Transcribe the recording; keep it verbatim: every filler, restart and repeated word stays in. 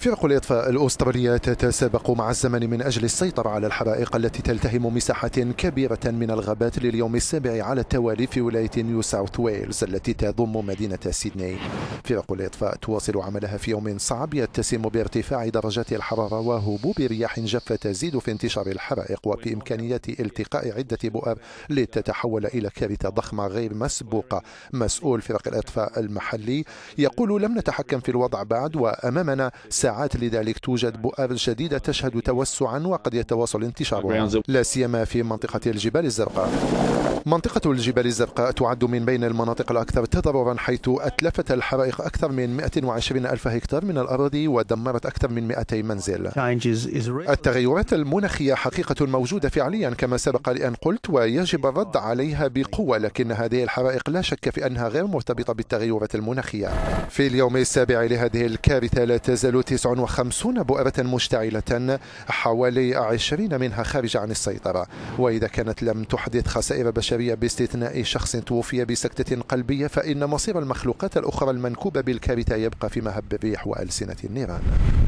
فرق الإطفاء الأسترالية تتسابق مع الزمن من أجل السيطرة على الحرائق التي تلتهم مساحات كبيرة من الغابات لليوم السابع على التوالي في ولاية نيو ساوث ويلز التي تضم مدينة سيدني. فرق الإطفاء تواصل عملها في يوم صعب يتسم بارتفاع درجات الحرارة وهبوب رياح جافة تزيد في انتشار الحرائق، وبإمكانية التقاء عدة بؤر لتتحول إلى كارثة ضخمة غير مسبوقة. مسؤول فرق الإطفاء المحلي يقول: لم نتحكم في الوضع بعد، وأمامنا ساعات لذلك توجد بؤر جديدة تشهد توسعا وقد يتواصل انتشارها، لا سيما في منطقة الجبال الزرقاء. منطقة الجبال الزرقاء تعد من بين المناطق الأكثر تضررا، حيث أتلفت الحرائق أكثر من مئة وعشرين ألف هكتار من الأراضي ودمرت أكثر من مئتي منزل. التغيرات المناخية حقيقة موجودة فعليا كما سبق لأن قلت، ويجب الرد عليها بقوة، لكن هذه الحرائق لا شك في أنها غير مرتبطة بالتغيرات المناخية. في اليوم السابع لهذه الكارثة لا تزال تسعة وخمسين بؤرة مشتعلة، حوالي عشرين منها خارجة عن السيطرة، وإذا كانت لم تحدث خسائر بشرية باستثناء شخص توفي بسكتة قلبية، فإن مصير المخلوقات الأخرى المنكوبة بالكارثة يبقى في مهب الريح وألسنة النيران.